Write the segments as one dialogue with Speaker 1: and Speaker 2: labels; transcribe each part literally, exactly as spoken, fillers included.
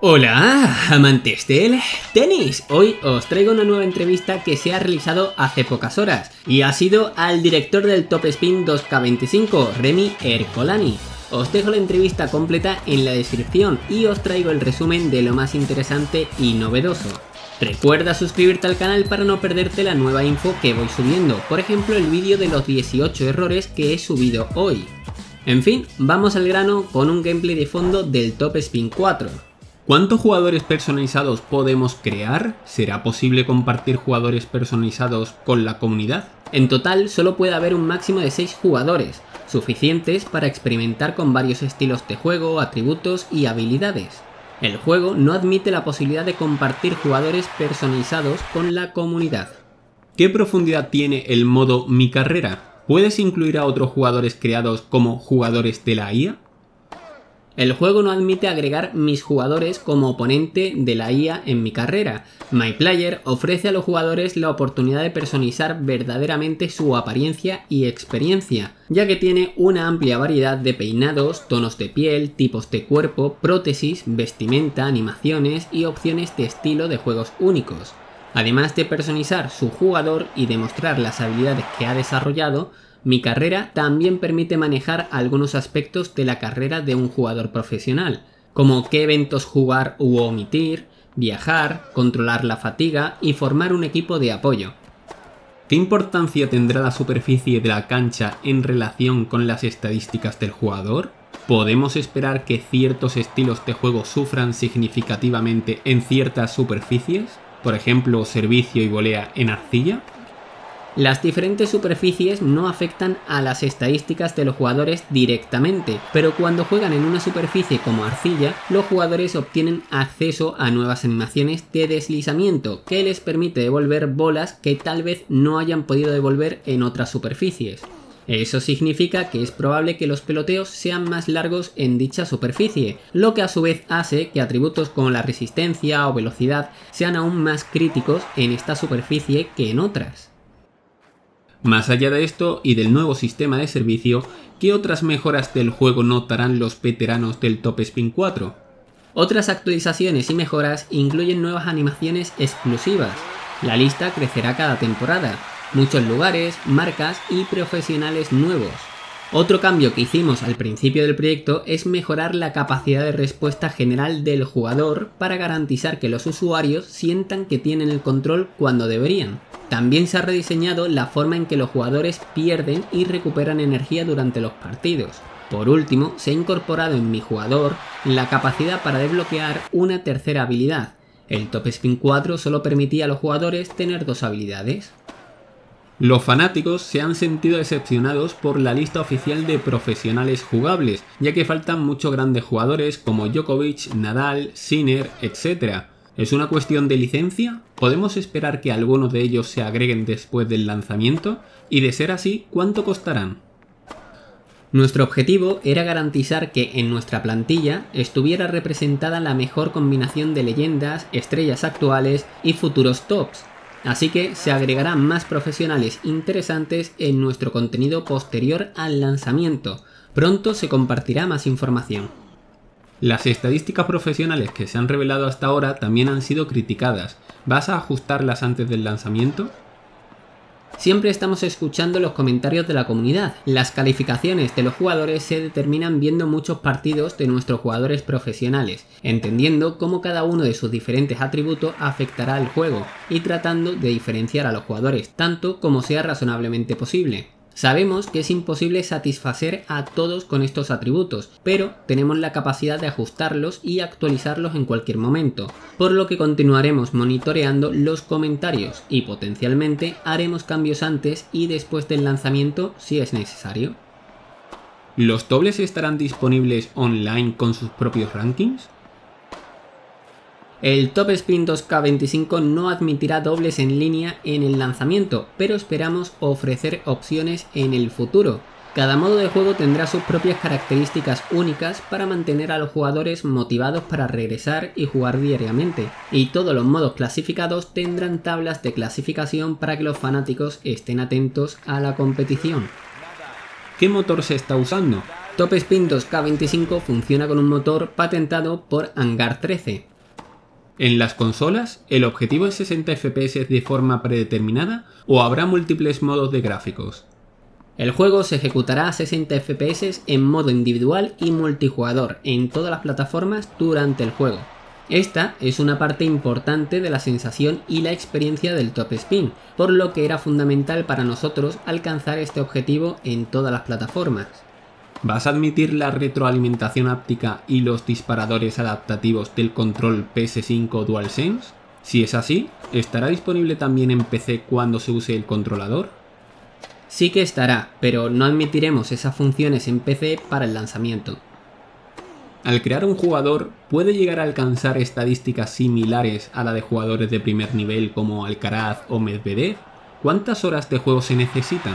Speaker 1: Hola, amantes del tenis. Hoy os traigo una nueva entrevista que se ha realizado hace pocas horas y ha sido al director del Topspin dos K veinticinco, Remi Ercolani. Os dejo la entrevista completa en la descripción y os traigo el resumen de lo más interesante y novedoso. Recuerda suscribirte al canal para no perderte la nueva info que voy subiendo, por ejemplo el vídeo de los dieciocho errores que he subido hoy. En fin, vamos al grano con un gameplay de fondo del Topspin cuatro. ¿Cuántos jugadores personalizados podemos crear? ¿Será posible compartir jugadores personalizados con la comunidad? En total solo puede haber un máximo de seis jugadores, suficientes para experimentar con varios estilos de juego, atributos y habilidades. El juego no admite la posibilidad de compartir jugadores personalizados con la comunidad. ¿Qué profundidad tiene el modo Mi Carrera? ¿Puedes incluir a otros jugadores creados como jugadores de la I A? El juego no admite agregar mis jugadores como oponente de la I A en mi carrera. MyPlayer ofrece a los jugadores la oportunidad de personalizar verdaderamente su apariencia y experiencia, ya que tiene una amplia variedad de peinados, tonos de piel, tipos de cuerpo, prótesis, vestimenta, animaciones y opciones de estilo de juegos únicos. Además de personalizar su jugador y demostrar las habilidades que ha desarrollado, Mi Carrera también permite manejar algunos aspectos de la carrera de un jugador profesional, como qué eventos jugar u omitir, viajar, controlar la fatiga y formar un equipo de apoyo. ¿Qué importancia tendrá la superficie de la cancha en relación con las estadísticas del jugador? ¿Podemos esperar que ciertos estilos de juego sufran significativamente en ciertas superficies? Por ejemplo, servicio y volea en arcilla. Las diferentes superficies no afectan a las estadísticas de los jugadores directamente, pero cuando juegan en una superficie como arcilla, los jugadores obtienen acceso a nuevas animaciones de deslizamiento que les permite devolver bolas que tal vez no hayan podido devolver en otras superficies. Eso significa que es probable que los peloteos sean más largos en dicha superficie, lo que a su vez hace que atributos como la resistencia o velocidad sean aún más críticos en esta superficie que en otras. Más allá de esto y del nuevo sistema de servicio, ¿qué otras mejoras del juego notarán los veteranos del Topspin cuatro? Otras actualizaciones y mejoras incluyen nuevas animaciones exclusivas. La lista crecerá cada temporada, muchos lugares, marcas y profesionales nuevos. Otro cambio que hicimos al principio del proyecto es mejorar la capacidad de respuesta general del jugador para garantizar que los usuarios sientan que tienen el control cuando deberían. También se ha rediseñado la forma en que los jugadores pierden y recuperan energía durante los partidos. Por último, se ha incorporado en mi jugador la capacidad para desbloquear una tercera habilidad. El Topspin cuatro solo permitía a los jugadores tener dos habilidades. Los fanáticos se han sentido decepcionados por la lista oficial de profesionales jugables, ya que faltan muchos grandes jugadores como Djokovic, Nadal, Sinner, etcétera. ¿Es una cuestión de licencia? ¿Podemos esperar que algunos de ellos se agreguen después del lanzamiento? Y de ser así, ¿cuánto costarán? Nuestro objetivo era garantizar que en nuestra plantilla estuviera representada la mejor combinación de leyendas, estrellas actuales y futuros tops. Así que se agregarán más profesionales interesantes en nuestro contenido posterior al lanzamiento. Pronto se compartirá más información. Las estadísticas profesionales que se han revelado hasta ahora también han sido criticadas. ¿Vas a ajustarlas antes del lanzamiento? Siempre estamos escuchando los comentarios de la comunidad. Las calificaciones de los jugadores se determinan viendo muchos partidos de nuestros jugadores profesionales, entendiendo cómo cada uno de sus diferentes atributos afectará al juego y tratando de diferenciar a los jugadores tanto como sea razonablemente posible. Sabemos que es imposible satisfacer a todos con estos atributos, pero tenemos la capacidad de ajustarlos y actualizarlos en cualquier momento, por lo que continuaremos monitoreando los comentarios y potencialmente haremos cambios antes y después del lanzamiento si es necesario. ¿Los dobles estarán disponibles online con sus propios rankings? El Topspin dos K veinticinco no admitirá dobles en línea en el lanzamiento, pero esperamos ofrecer opciones en el futuro. Cada modo de juego tendrá sus propias características únicas para mantener a los jugadores motivados para regresar y jugar diariamente, y todos los modos clasificados tendrán tablas de clasificación para que los fanáticos estén atentos a la competición. ¿Qué motor se está usando? Top Spin dos K veinticinco funciona con un motor patentado por Hangar trece. En las consolas, ¿el objetivo es sesenta F P S de forma predeterminada o habrá múltiples modos de gráficos? El juego se ejecutará a sesenta F P S en modo individual y multijugador en todas las plataformas durante el juego. Esta es una parte importante de la sensación y la experiencia del Top Spin, por lo que era fundamental para nosotros alcanzar este objetivo en todas las plataformas. ¿Vas a admitir la retroalimentación áptica y los disparadores adaptativos del control P S cinco DualSense? Si es así, ¿estará disponible también en P C cuando se use el controlador? Sí que estará, pero no admitiremos esas funciones en P C para el lanzamiento. Al crear un jugador, ¿puede llegar a alcanzar estadísticas similares a la de jugadores de primer nivel como Alcaraz o Medvedev? ¿Cuántas horas de juego se necesitan?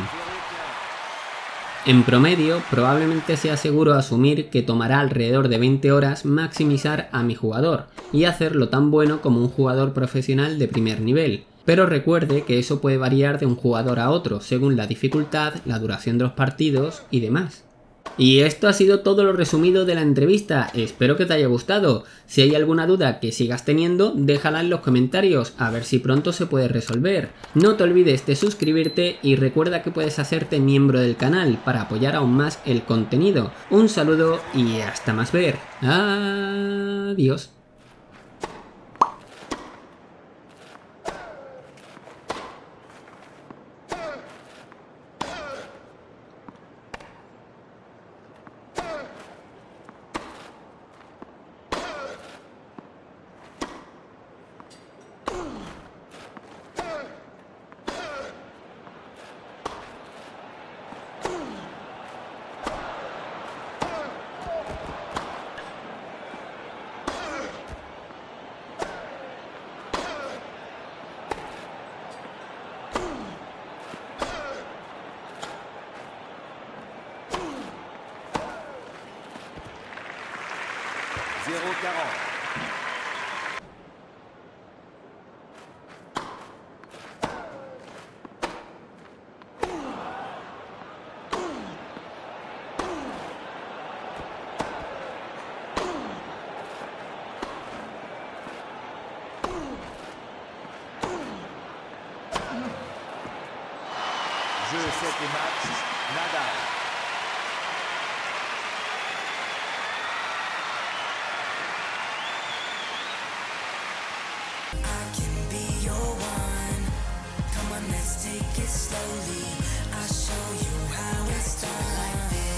Speaker 1: En promedio, probablemente sea seguro asumir que tomará alrededor de veinte horas maximizar a mi jugador y hacerlo tan bueno como un jugador profesional de primer nivel. Pero recuerde que eso puede variar de un jugador a otro según la dificultad, la duración de los partidos y demás. Y esto ha sido todo lo resumido de la entrevista, espero que te haya gustado. Si hay alguna duda que sigas teniendo, déjala en los comentarios, a ver si pronto se puede resolver. No te olvides de suscribirte y recuerda que puedes hacerte miembro del canal para apoyar aún más el contenido. Un saludo y hasta más ver. Adiós.
Speaker 2: zéro quarante. Jeu sept et match, Nadal.
Speaker 3: Take it slowly, I'll show you how it's done like this.